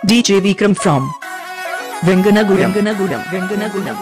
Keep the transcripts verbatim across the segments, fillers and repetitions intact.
D J Vikram from Venganagudam. Venganagudam. Venganagudam.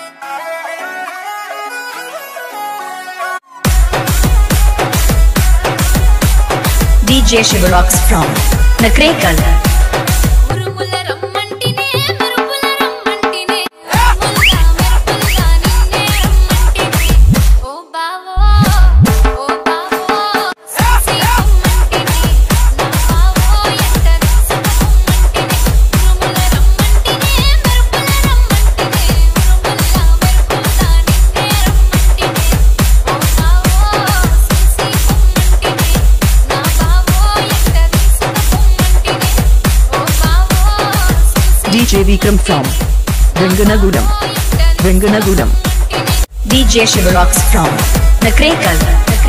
D J Shivarocks from Nakrekal. Urumula rammantine merupulu rammantine Urumula merupulu ninne rammantine oh bavo oh bavo sasi rammantine na bavo entari rammantine Urumula rammantine merupulu rammantine Urumula merupulu ninne rammantine oh bavo sasi rammantine na bavo entari D J Vikram from Venganagudam. Venganagudam. D J Shivarocks from Nakrekal.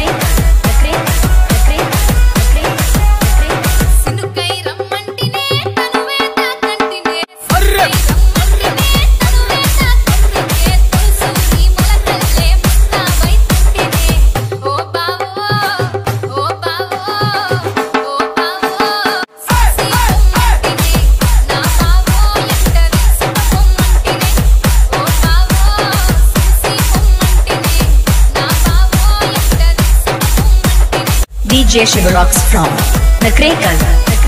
sinukai rammantine tanuve taakantine arre rammantine tanuve taakantine tulsuri malakalle mutta vaitantine oh bavo oh bavo oh bavo sasi rammantine na bavo entari rammantine oh bavo sasi rammantine na bavo entari rammantine D J Shivarocks from Nakrekal.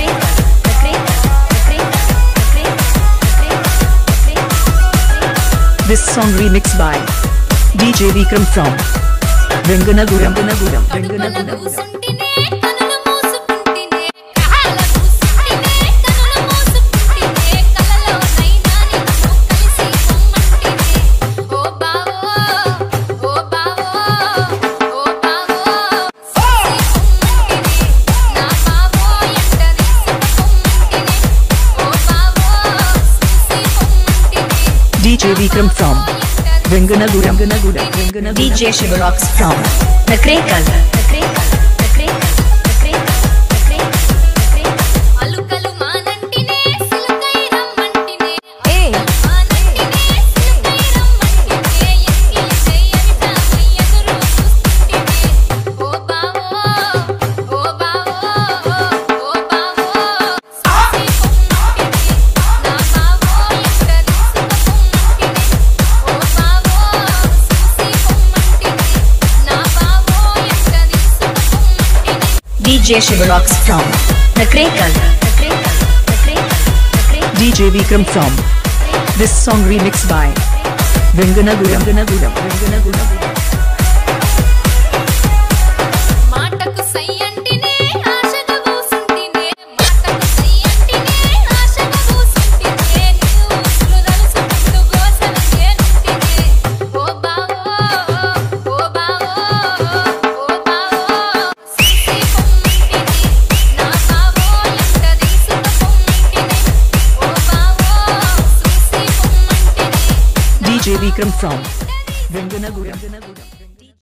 This song remixed by D J Vikram from Venganagudam. Venganagudam. కనుల కూసుంటినే కనుల మూసుకుంటినే కళ్ళ కూసుంటినే కనుల మూసుకుంటినే కలలో నైనా నిన్ను కలిసి పొమ్మంటినే ఓ బావో ఓ బావో ఓ బావో ససి పొమ్మంటినే నా బావో ఎంటరి పొమ్మంటినే ఓ బావో ససి పొమ్మంటినే D J Vikram from Venganagudam. Venganagudam. D J Shivarocks from Nakrekal. అలుకలు మానంటినే సిలుకై రమ్మంటినే ఏ మానంటినే సిలుకై రమ్మంటినే ఎంగిలి చేయని తామై ఎదురు చూస్తుంటినే ఓ బావో ఓ బావో ఓ బావో ససి పొమ్మంటినే నా బావో ఎంటరి పొమ్మంటినే ఓ బావో ససి పొమ్మంటినే నా బావో ఎంటరి పొమ్మంటినే D J Shivarocks from Nakrekal. D J Vikram from this song remixed by Venganagudam. Venganagudam. Venganagudam. మాటకు సై అంటినే ఆశగా కూసుంటినే మాటకు సై అంటినే ఆశగా కూసుంటినే నీవు ఉసురుదలు సుట్టు గోసల చేనుంటినే ఓ బావో ఓ బావో ఓ బావో ససి పొమ్మంటినే నా బావో ఎంటరి పొమ్మంటినే ఓ బావో ససి పొమ్మంటినే D J Vikram from Venganagudam. Venganagudam.